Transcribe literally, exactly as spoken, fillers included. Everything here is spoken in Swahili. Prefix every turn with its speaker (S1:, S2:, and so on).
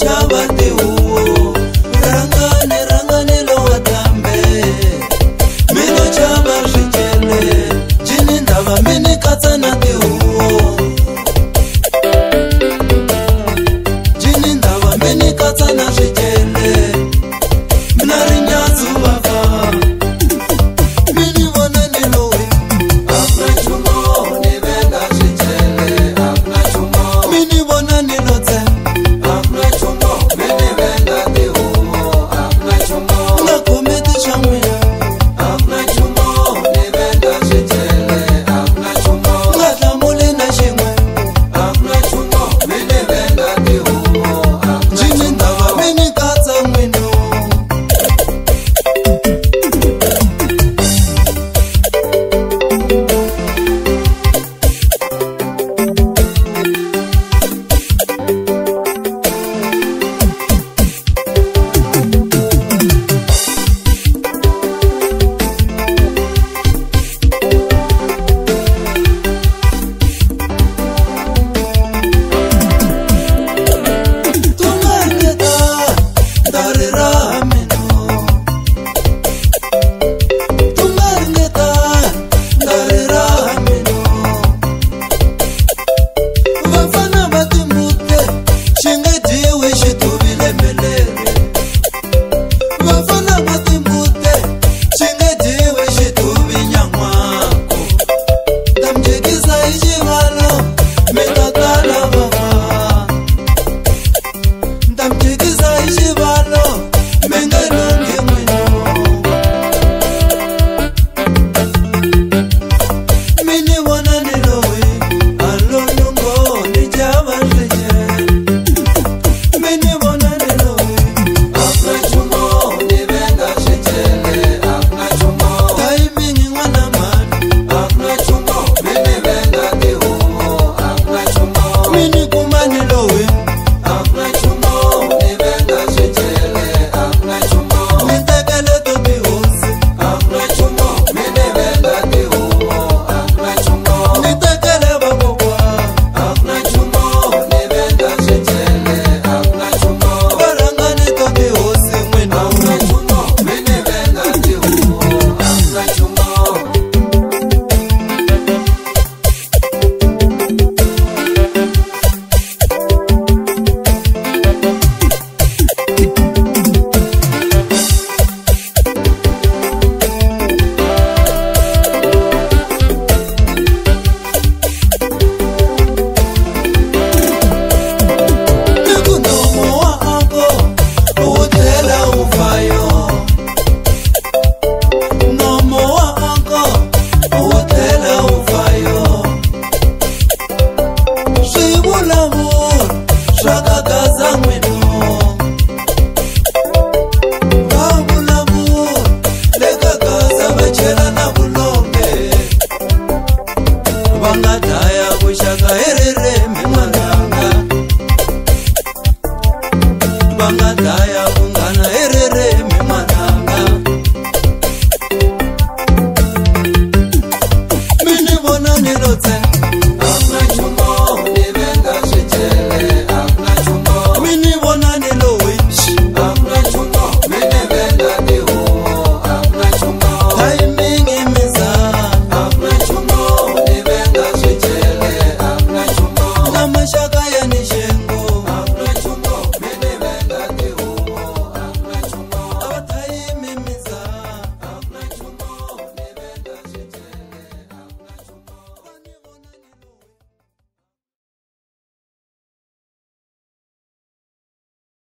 S1: chava tihuo rangane rangane lo watambe mino chava swichele jini ndava mini katsana tihuo jini ndava mini katsana swichele mina rinyatsu vafa mini vona ni loyi akuna chumo ni venga swichele akuna chumo mini vona ni lotse akuna chumo mini venga tihuo akuna chumo na kometi shamwina akuna chumo ni venga swichele akuna chumo na hlamule na xin'we akuna chumo mini venga tihuo jini ndava mini katsa n'wino Bangada